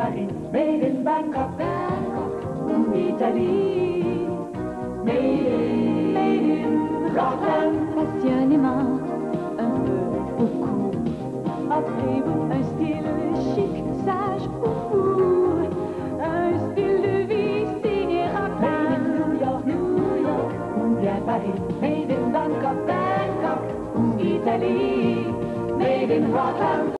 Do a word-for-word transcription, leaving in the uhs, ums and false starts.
Paris, made in Bangkok, Bangkok, Italie, made in, made in Rotterdam. Passionnément, un peu, beaucoup. Offrez-vous un style chic, sage ou fou, un style de vie signé Made in New York, New York, ou bien Paris, made in Bangkok, Bangkok, ou Italie, made in Rotterdam.